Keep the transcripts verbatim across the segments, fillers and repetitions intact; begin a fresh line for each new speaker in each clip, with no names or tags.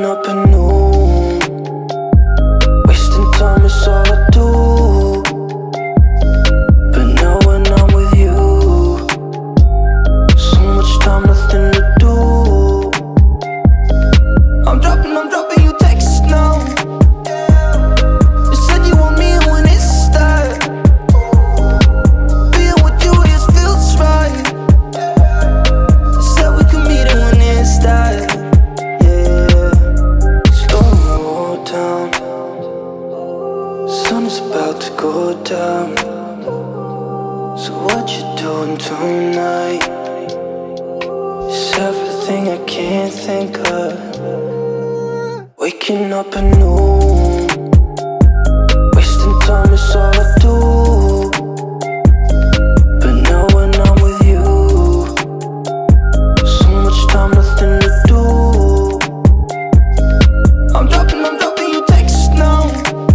Waking up at noon, wasting time is all I do. But now when I'm with you, so much time, nothing to do. I'm dropping, I'm dropping you texts now. You said you want me when it's that. Being with you just feels right. You said we could meet it when it's that. Sun is about to go down. So what you doing tonight? It's everything I can't think of. Waking up at noon, wasting time is all I do. But now when I'm with you, so much time, nothing to do. I'm dropping, I'm dropping you texts now.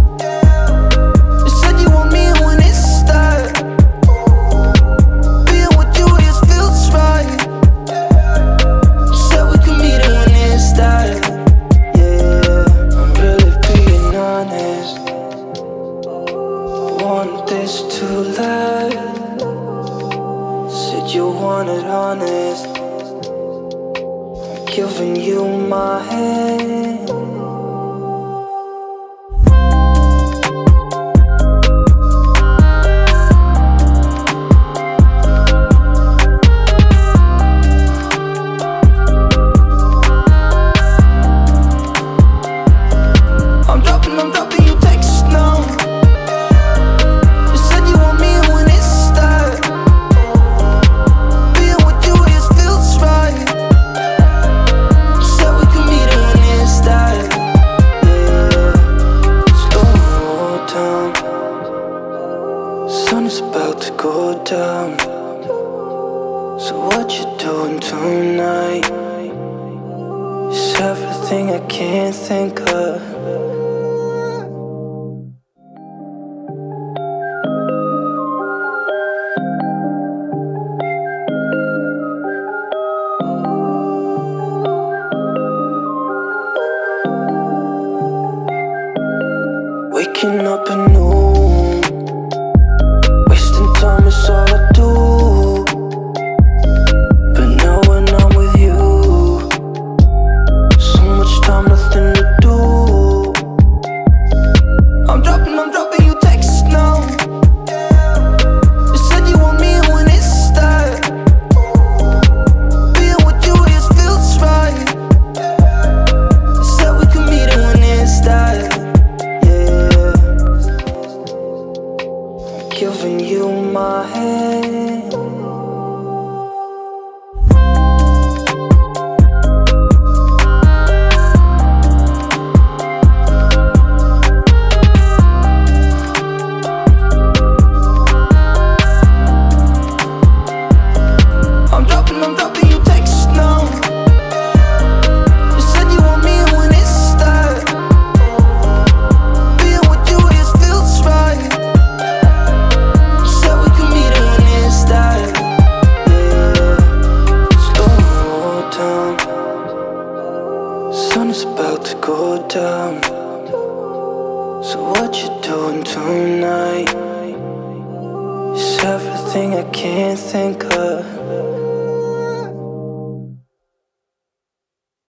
Want this to last. Said you wanted honest. I'm giving you my hand. I'm dropping, I'm dropping you texts now. Sun is about to go down. So what you doing tonight? It's everything I can't think of. Waking up at noon, wasting time is all I do. But now when I'm with you, so much time, nothing to do. I'm dropping, I'm dropping you texts now. You said you want me when it's that. Being with you just feels right. You said we could meet it when it's that. Giving you my hand. I'm dropping, I'm dropping you texts now. You said you want me when it's that. Being with you just feels right. Sun is about to go down. So what you doing tonight? It's everything I can't think of.